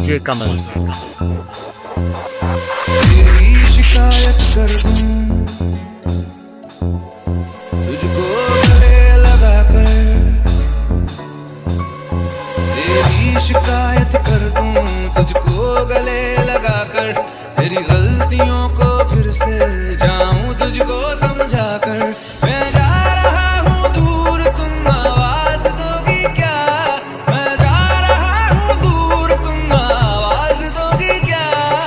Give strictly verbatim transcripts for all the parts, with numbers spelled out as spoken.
DJ कमल। तेरी शिकायत कर दूं तुझको गले लगा कर, तेरी शिकायत कर दूं तुझको गले लगा कर, तेरी गलतियों को फिर से जाऊं तुझको समझा कर। मैं जा रहा हूँ दूर तुम आवाज दोगी क्या, मैं जा रहा हूँ दूर तुम आवाज दोगी क्या।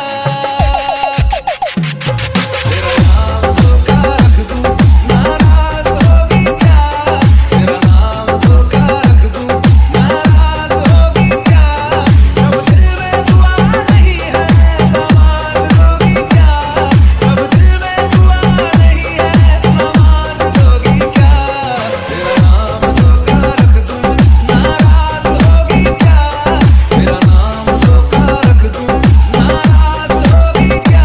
तेरा नाम धोखा रख दूं नाराज होगी क्या, तेरा नाम धोखा रख दूं नाराज होगी क्या। जब दिल में दुआ नहीं है नमाज दोगी क्या, जब दिल में दुआ नहीं है नमाज दोगी क्या। तेरा नाम धोखा रख दूं नाराज होगी क्या, तेरा नाम धोखा रख दूं नाराज होगी क्या।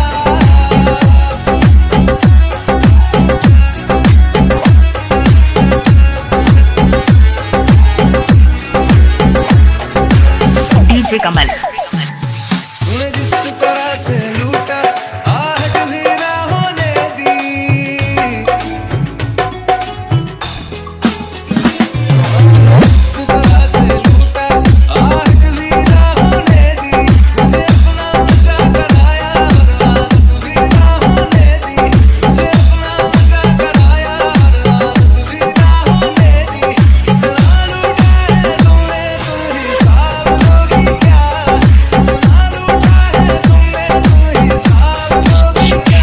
डीजे कमल। तूने जिस तरह से लूटा आहट भी ना होने दी, जिस तरह से लूटा आहट भी ना होने दी, मुझे अपना मजा कराया रात भी ना होने दी, मुझे अपना मजा कराया रात भी ना होने दी। कितना लूटा है तुमने तुम हिसाब दोगी क्या, कितना लूटा है तुमने तुम हिसाब दोगी क्या।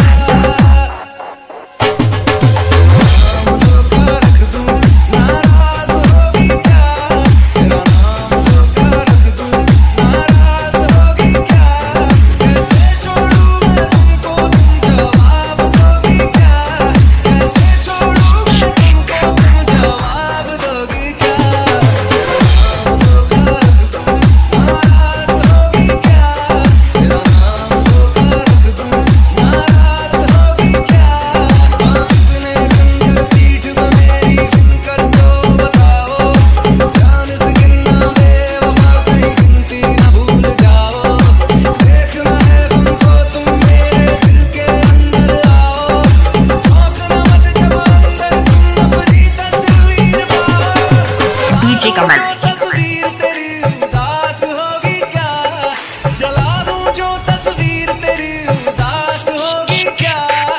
नाम धोखा रख दूं नाराज होगी क्या, तेरा नाम धोखा रख दूं नाराज होगी क्या। कैसे छोड़ूं मैं तुमको तुम जवाब दोगी क्या, कैसे छोड़ूं मैं तुमको तुम जवाब दोगी क्या। तेरा नाम धोखा रख दूं नाराज होगी क्या, तेरा नाम धोखा रख दूं नाराज होगी क्या। कितने खंजर पीठ पे मेरी गिनकर तो बताओ, जान से गिनना बेवफा कहीं गिनती न भूल जाओ। देखना है तुमको तुम मेरे दिल के अंदर आओ, झांकना मत जब अंदर तुम अपनी तस्वीर पाओ। डीजे कमल। तस्वीर तेरी उदास होगी क्या, जला दूं जो तस्वीर तेरी उदास होगी क्या।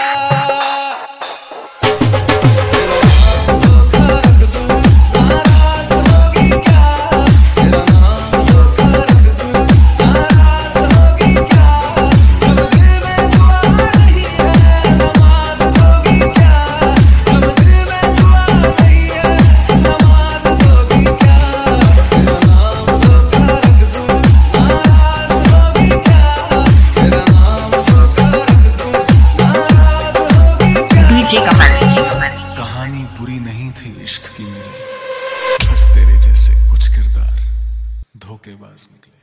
तेरा नाम धोखा रख दूं नाराज होगी क्या, तेरा नाम धोखा रख दूं नाराज होगी क्या। जब दिल में दुआ नहीं है नमाज दोगी क्या, जब दिल में दुआ नहीं है नमाज दोगी क्या। तेरा नाम धोखा रख दूं नाराज होगी क्या, तेरा नाम धोखा रख दूं नाराज होगी क्या। डीजे कमल। कहानी बुरी नहीं थी इश्क की मेरी, बस तेरे जैसे कुछ किरदार धोखेबाज निकले।